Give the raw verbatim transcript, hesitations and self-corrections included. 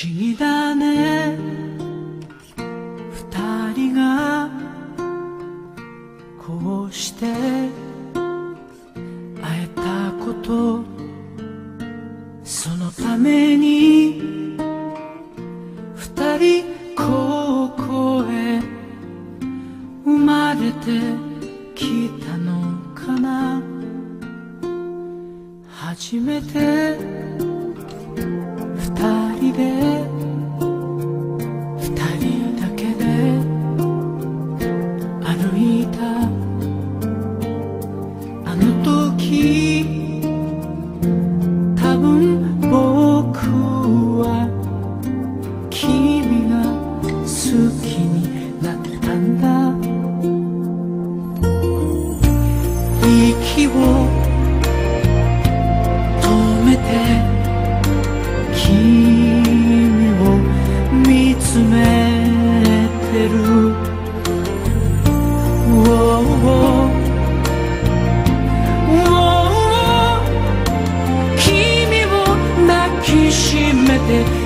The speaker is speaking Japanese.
思議だね二人がこうして会えたこと、そのために二人高校へ生まれてきたのかな。初めて二人で二人だけで歩いたあの時、多分僕は君が好きになったんだ。息を止めて君を見つめてる。君を抱きしめて